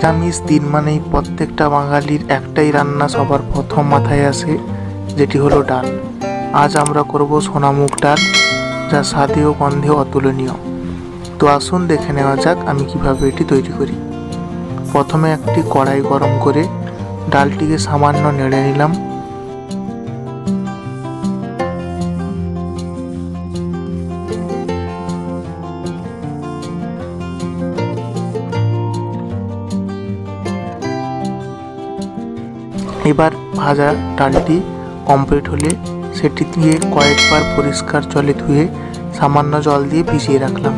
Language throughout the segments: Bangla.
নিরামিষ দিন মানেই প্রত্যেকটা বাঙালির একটাই রান্না সবার প্রথম মাথায় আসে, যেটি হলো ডাল। আজ আমরা করব সোনা মুগ ডাল, যা স্বাদে ও গন্ধে অতুলনীয়। তো আসুন দেখে নেওয়া যাক আমি কিভাবে এটি তৈরি করি। প্রথমে একটি কড়াই গরম করে ডালটিকে সামান্য নেড়ে নিলাম। এবার ভাজা ডালটি কমপ্লিট হলে সেটি দিয়ে কয়েকবার পরিষ্কার জলে ধুয়ে সামান্য জল দিয়ে ভিজিয়ে রাখলাম।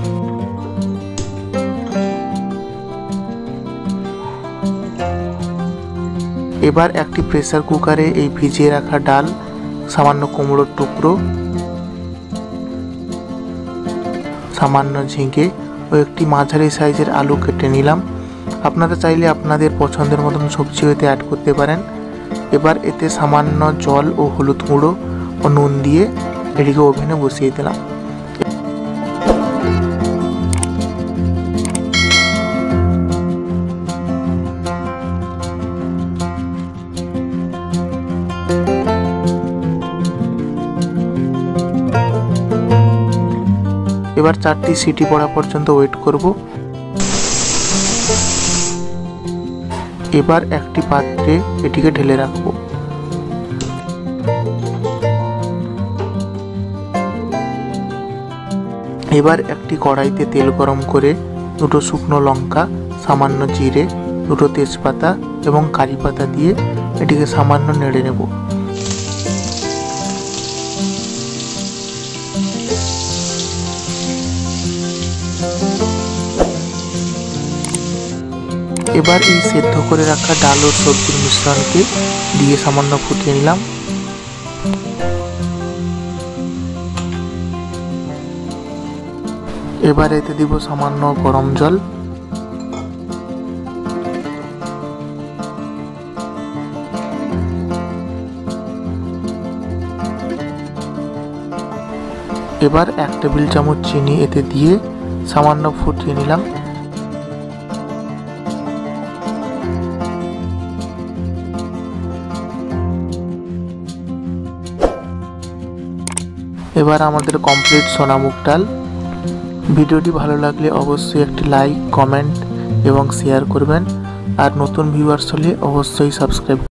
এবার একটি প্রেসার কুকারে এই ভিজিয়ে রাখা ডাল, সামান্য কুমড়োর টুকরো, সামান্য ঝিঙে ও একটি মাঝারি সাইজের আলু কেটে নিলাম। আপনারা চাইলে আপনাদের পছন্দের মতন সবজি এতে অ্যাড করতে পারেন। এবার এতে সামান্য জল ও হলুদ গুঁড়ো ও নুন দিয়ে এটিকে ওভেনে বসিয়ে দিলাম। এবার 4টি সিটি পড়া পর্যন্ত ওয়েট করব। এবার একটি পাত্রে এটিকে ঢেলে রাখবো। এবার একটি কড়াইতে তেল গরম করে দুটো শুকনো লঙ্কা, সামান্য জিরে, দুটো তেজপাতা এবং কারি পাতা দিয়ে এটিকে সামান্য নেড়ে নেব। এবার এই সেদ্ধ করে রাখা ডাল ও সবজির মিশ্রণকে দিয়ে সামান্য ফুটিয়ে নিলাম। এবার এতে দিব সামান্য গরম জল। এবার 1 টেবিল চামচ চিনি এতে দিয়ে সামান্য ফুটিয়ে নিলাম। এবার আমাদের কমপ্লিট সোনা মুগ ডাল। ভিডিওটি ভালো লাগলে অবশ্যই একটি লাইক, কমেন্ট এবং শেয়ার করবেন। আর নতুন ভিউয়ার্স হলে অবশ্যই সাবস্ক্রাইব